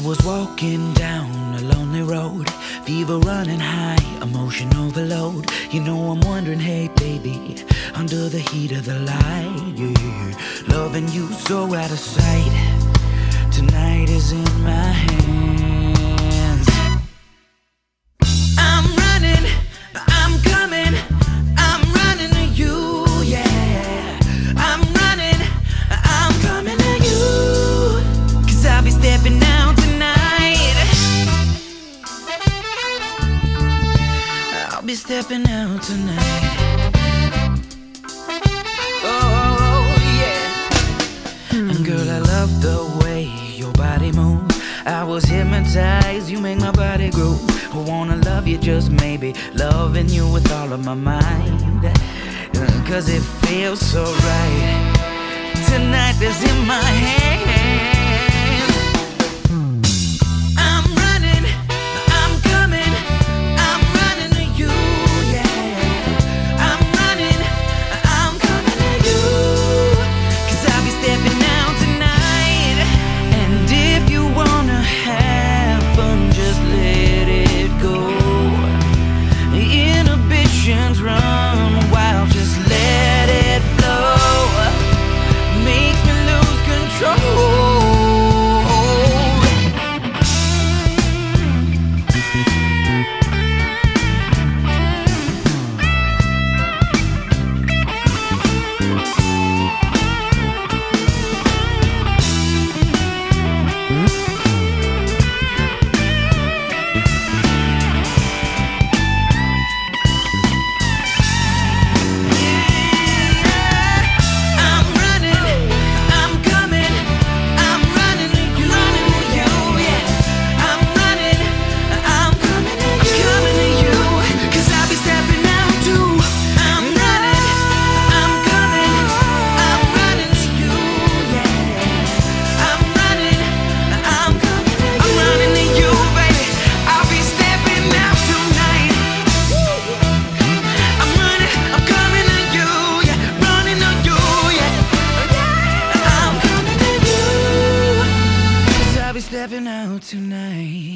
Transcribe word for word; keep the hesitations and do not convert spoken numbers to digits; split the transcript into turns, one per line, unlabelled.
was walking down a lonely road, fever running high, emotion overload. You know I'm wondering, hey baby, under the heat of the light, yeah, loving you so out of sight. Tonight is in my hands. I'm running, I'm coming, I'm running to you, yeah. I'm running, I'm coming to you, 'cause I'll be stepping out tonight. I'll be stepping out tonight. Oh, yeah. And girl, I love the way your body move. I was hypnotized, you make my body groove. I wanna love you, just maybe loving you with all of my mind, uh, 'cause it feels so right. Tonight is in my hands. I'm running, I'm coming, I'm running to you, yeah. I'm running, I'm coming to you, 'cause I'll be stepping out tonight. And if you wanna have fun, just let it go. The inhibitions run wild, just let it flow. Makes me lose control. Stepping out tonight.